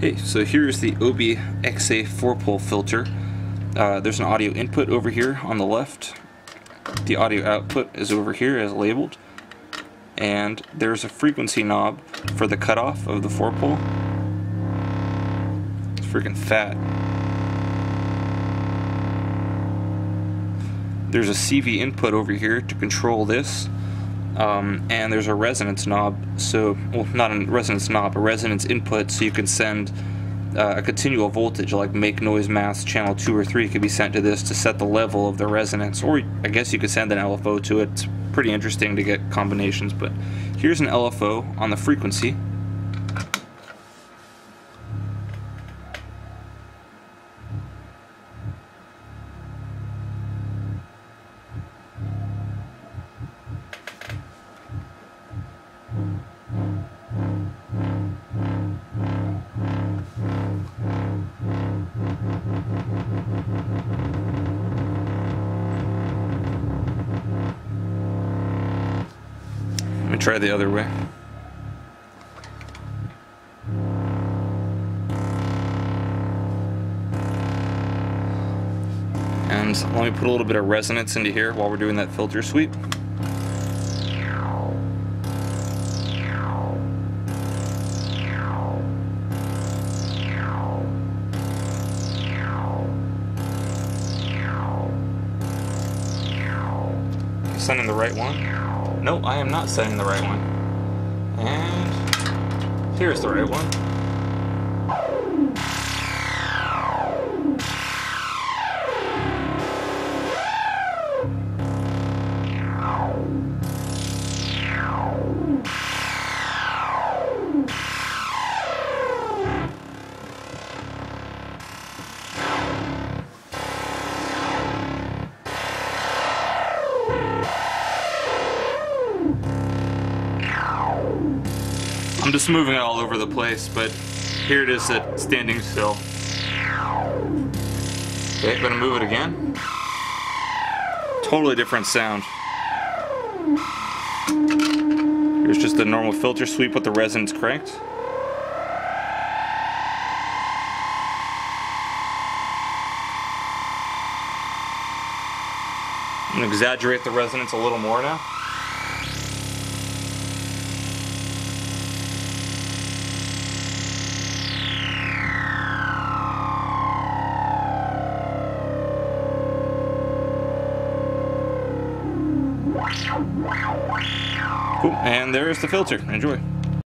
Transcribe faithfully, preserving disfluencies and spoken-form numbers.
Hey, so here's the Obi X A four pole filter. Uh, there's an audio input over here on the left. The audio output is over here as labeled. And there's a frequency knob for the cutoff of the four pole. It's freaking fat. There's a C V input over here to control this. Um, and there's a resonance knob, so, well, not a resonance knob, a resonance input, so you can send uh, a continual voltage, like make noise mask channel two or three could be sent to this to set the level of the resonance, or I guess you could send an L F O to it. It's pretty interesting to get combinations, but here's an L F O on the frequency. Let me try the other way. And let me put a little bit of resonance into here while we're doing that filter sweep. Sending the right one. No, I am not sending the right one. And here's the right one. I'm just moving it all over the place, but here it is at standing still. Okay, gonna move it again. Totally different sound. Here's just a normal filter sweep with the resonance cranked. I'm gonna exaggerate the resonance a little more now. Cool, and there's the filter. Enjoy.